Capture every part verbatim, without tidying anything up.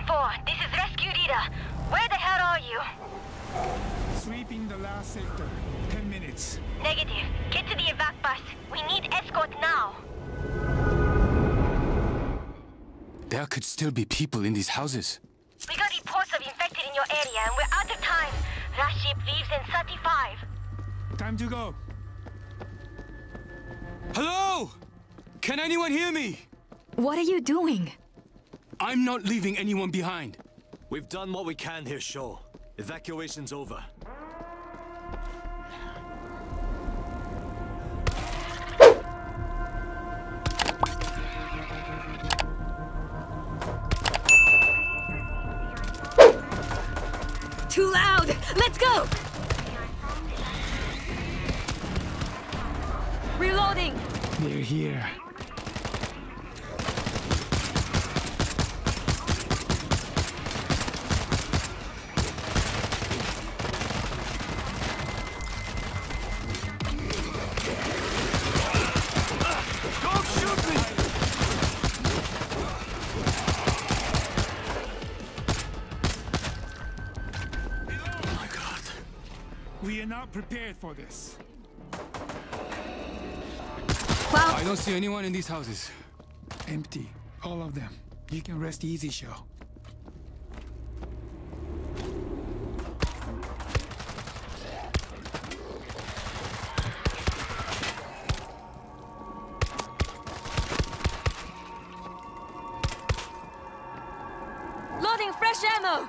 four, this is Rescue Leader. Where the hell are you? Sweeping the last sector. Ten minutes. Negative. Get to the evac bus. We need escort now. There could still be people in these houses. We got reports of infected in your area and we're out of time. Last ship leaves in thirty-five. Time to go. Hello? Can anyone hear me? What are you doing? I'm not leaving anyone behind. We've done what we can here, Shaw. Evacuation's over. Too loud! Let's go! Reloading! They're here. Don't shoot me! Oh my God. We are not prepared for this. Wow. I don't see anyone in these houses. Empty. All of them. You can rest easy, Shaw. Loading fresh ammo!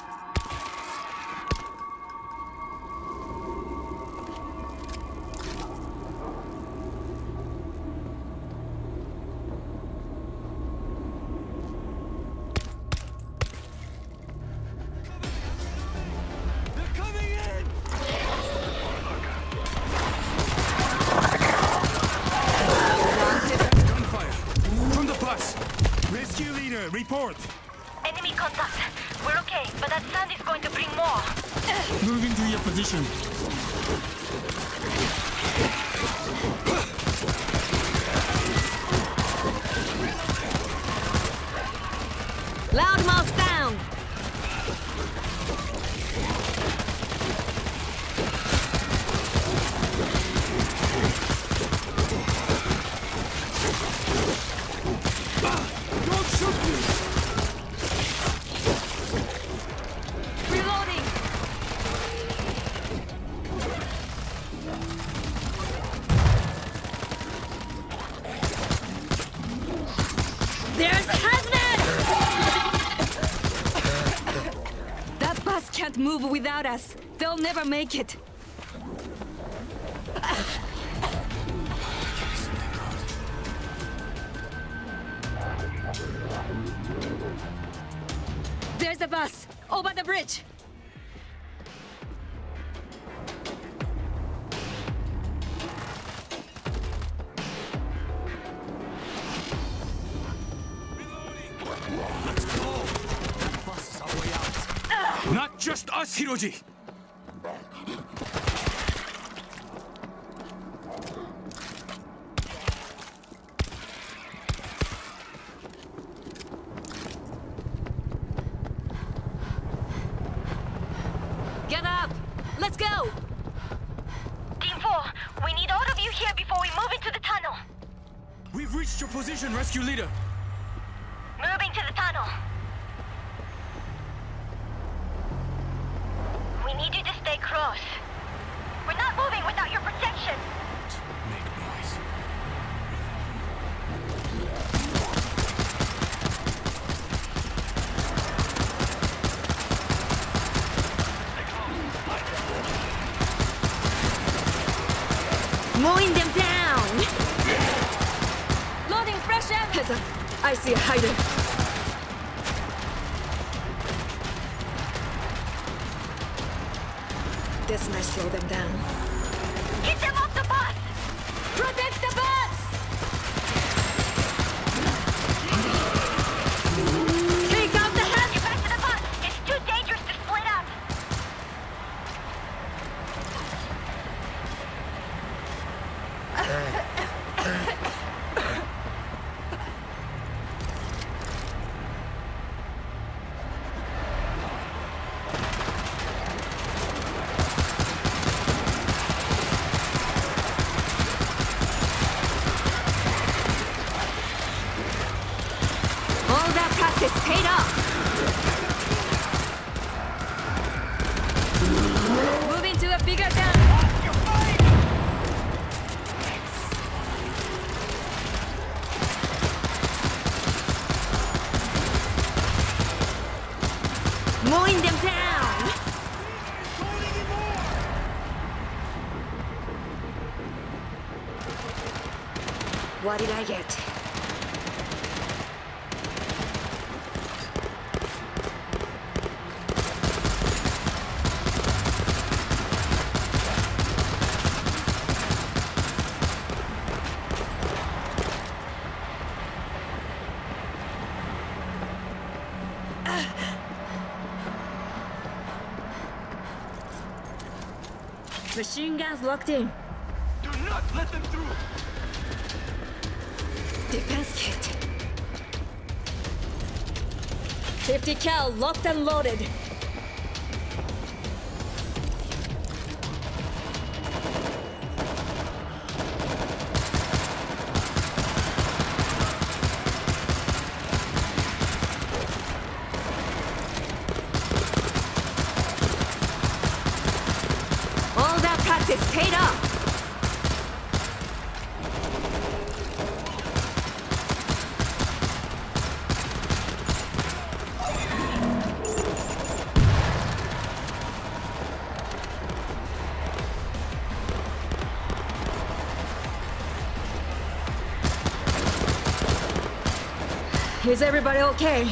Rescue leader, report! Enemy contact. We're okay, but that sand is going to bring more. Move into your position. Loudmouth down! Don't shoot me! Reloading! There's a hazmat! That bus can't move without us. They'll never make it. There's a bus! Over the bridge! Let's go! That bus is our way out. Not just us, Hiroji! Get up! Let's go! Team four, we need all of you here before we move into the tunnel. We've reached your position, rescue leader. Moving to the tunnel. We need you to stay close. We're not moving without your protection. Make noise. Mowing them down! Loading fresh ammo! Heads up! I see a hider. This might slow them down. Get them off the bus! Protect the bus! Take out the head! Get back to the bus! It's too dangerous to split up! practice paid off. Moving to a bigger gun. Mowing them down! What did I get? Machine guns locked in. Do not let them through! Defense kit. fifty cal locked and loaded. All that practice paid off. Is everybody okay?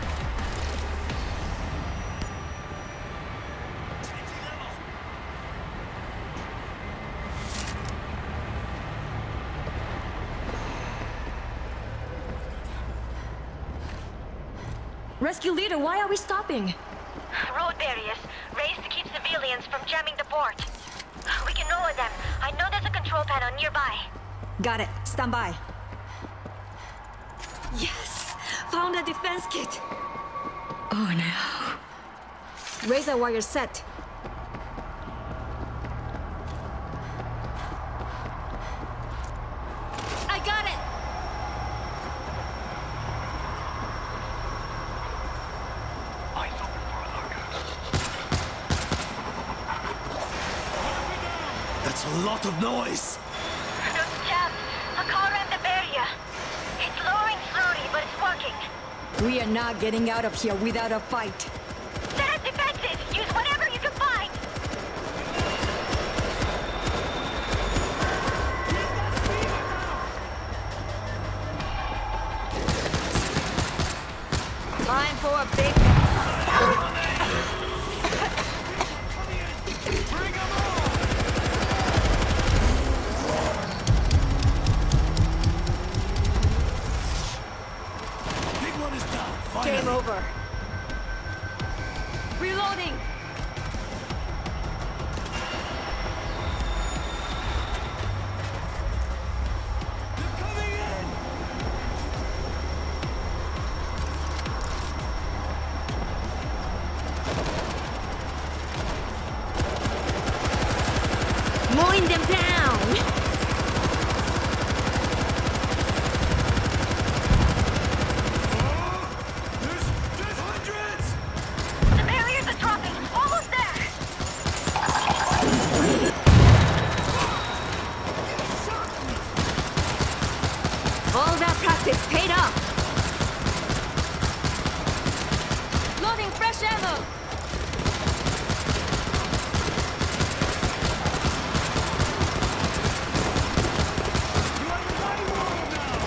Rescue leader, why are we stopping? Road barriers, raised to keep civilians from jamming the port. We can lower them. I know there's a control panel nearby. Got it. Stand by. Yes! Found a defense kit! Oh no. Razor wire set. I got it! Eyes open for a lurker. That's a lot of noise! Those jams. A car ran the barrier. It's lowering slowly, but it's working. We are not getting out of here without a fight. Set up defenses. Use whatever you can find. Time for a big... Big one is down, finally! Game over. Reloading! They're coming in! Mowing them down! There's, there's hundreds! The barriers are dropping. Almost there. All that practice paid off! Loading fresh ammo! You are in my world now!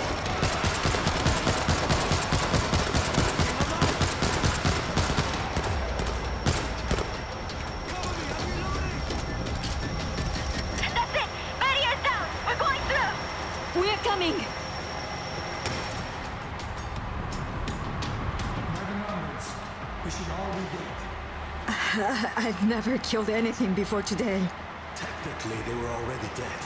Cover me, I'm reloading! That's it. Barrier's down. We're going through. We're coming! By the numbers, we should all be dead. I've never killed anything before today. Technically, they were already dead.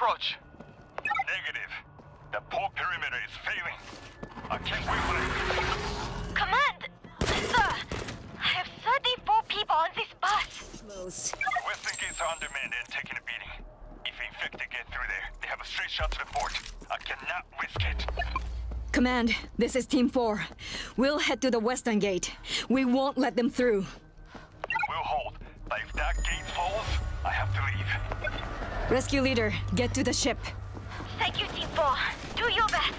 approach? Negative. The port perimeter is failing. I can't wait for it. Command! Sir! I have thirty-four people on this bus! Closed. Western gates are undermanned and taking a beating. If infected get through there, they have a straight shot to the port. I cannot risk it. Command, this is Team four. We'll head to the western gate. We won't let them through. We'll hold, but if that gate falls, I have to leave. Rescue leader, get to the ship. Thank you, Team four. Do your best.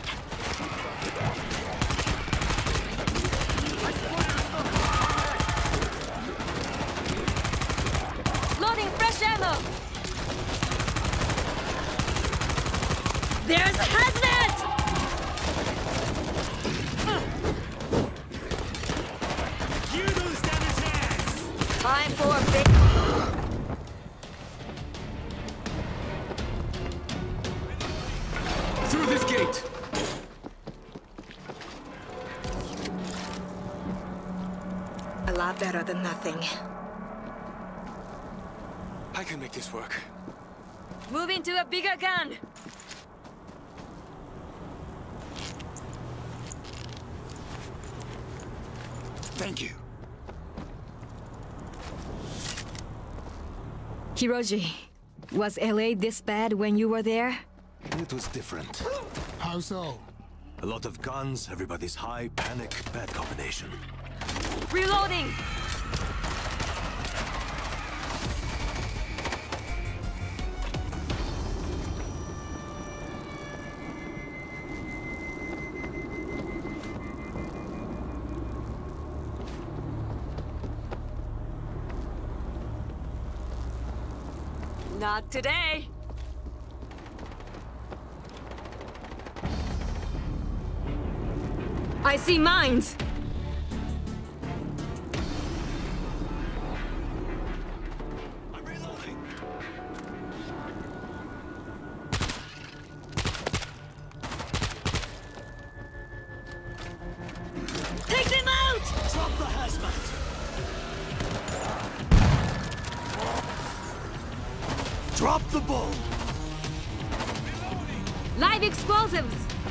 Loading fresh ammo! There's hazmat! You don't stand a chance! Time for a big... Through this gate! A lot better than nothing. I can make this work. Moving to a bigger gun! Thank you. Hiroji, was L A this bad when you were there? It was different. How so? A lot of guns, everybody's high, panic, bad combination. Reloading! Not today! I see mines! I'm reloading! Take them out! Drop the hazmat! Drop the bomb! Live explosives!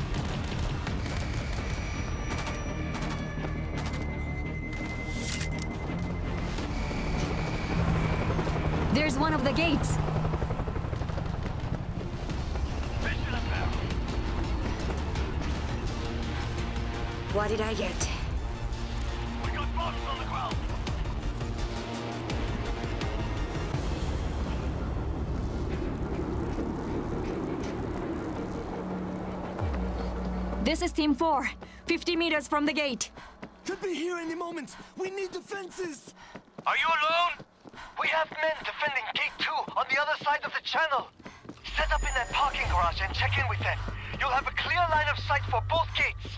There's one of the gates. What did I get? We got bombs on the ground. This is Team four, fifty meters from the gate. Could be here any moment! We need defenses! Are you alone? We have men defending Gate two on the other side of the channel. Set up in that parking garage and check in with them. You'll have a clear line of sight for both gates.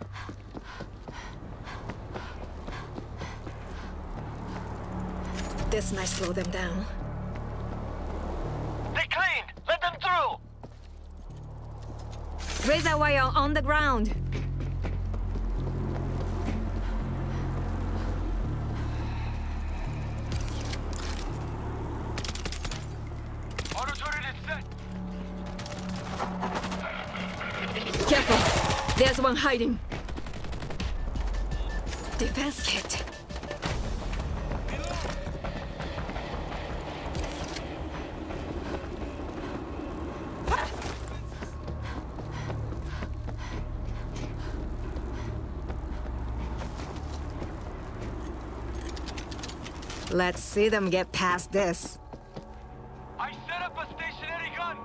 This might slow them down. They're clean! Let them through! Razor wire on the ground. Auto turret is set. Careful! There's one hiding. Defense kit. Let's see them get past this. I set up a stationary gun.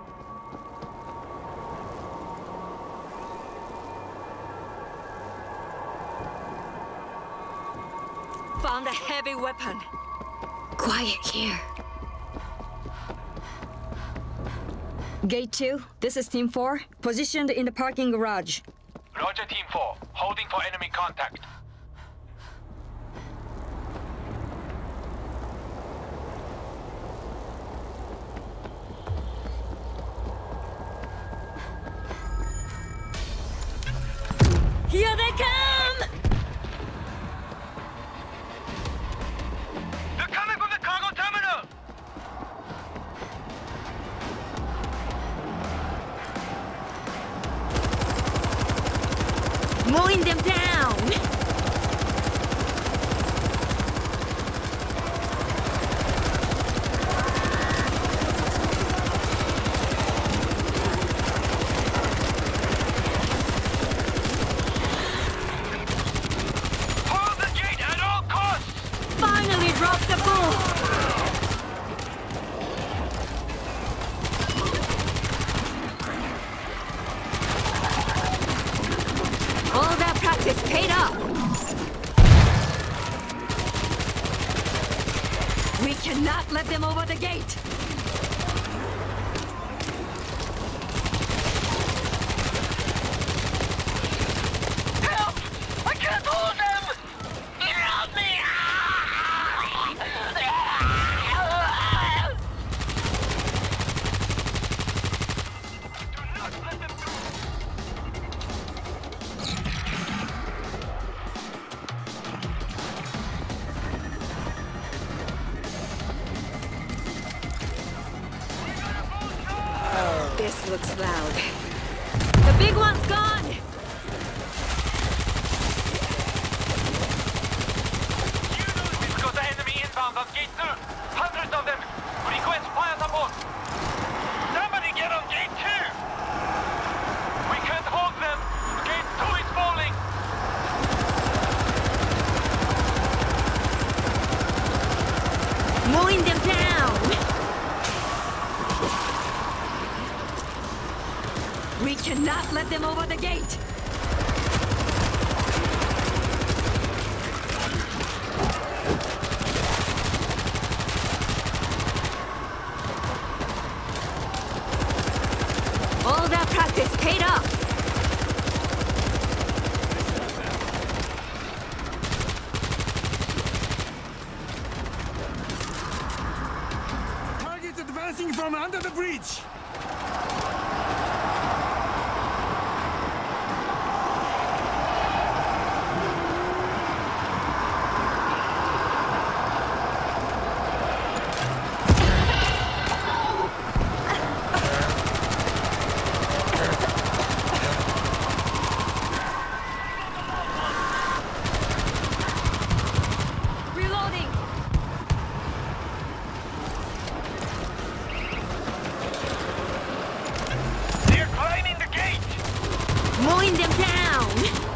Found a heavy weapon. Quiet here. Gate two, this is Team four, positioned in the parking garage. Roger, Team four. Holding for enemy contact. Here they come! They're coming from the cargo terminal! Drop the bull! All that practice paid off! We cannot let them over the gate! Help! I can't hold them! Help me! Do not let them through! This looks loud. The big one's gone! We've got the enemy inbound on gate two. Hundreds of them. Request fire support. Somebody get on gate two. We can't hold them. Gate two is falling. Mowing them down! We cannot let them over the gate! All that practice paid off! Targets advancing from under the bridge! Reloading! They're climbing the gate. Mowing them down!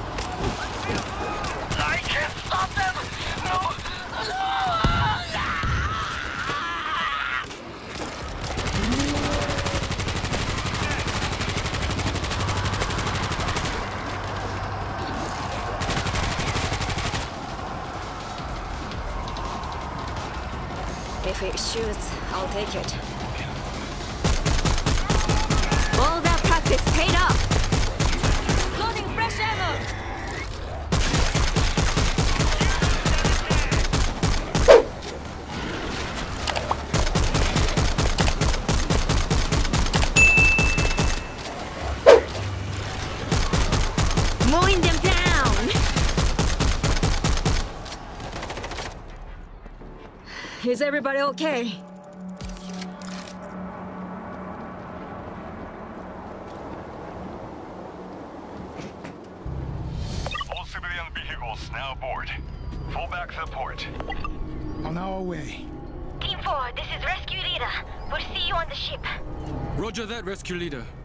I can't stop them! No! If it shoots, I'll take it. All that practice paid off! Loading fresh ammo! Mowing them down! Is everybody okay? All civilian vehicles now aboard. Fall back to the port. On our way. Team four, this is Rescue Leader. We'll see you on the ship. Roger that, rescue leader.